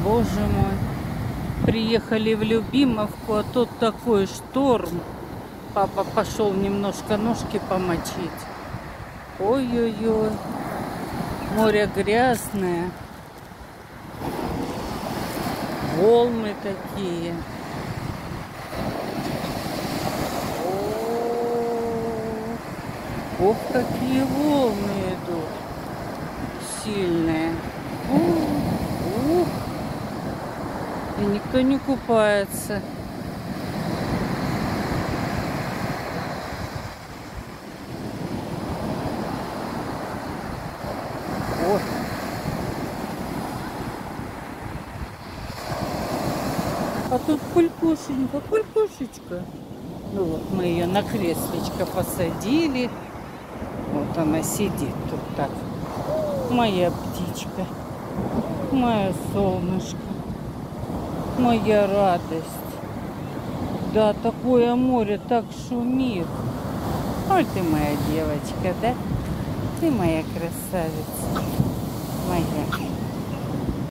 Боже мой. Приехали в Любимовку, а тут такой шторм. Папа пошел немножко ножки помочить. Ой-ой-ой. Море грязное. Волны такие. Ох, какие волны идут. Сильные. Ух. И никто не купается. Ой. А тут пулькушенька, пулькушечка. Ну вот мы ее на креслечко посадили. Вот она сидит тут так. Моя птичка. Мое солнышко. Моя радость. Да, такое море так шумит. Ой, ты моя девочка, да? Ты моя красавица. Моя.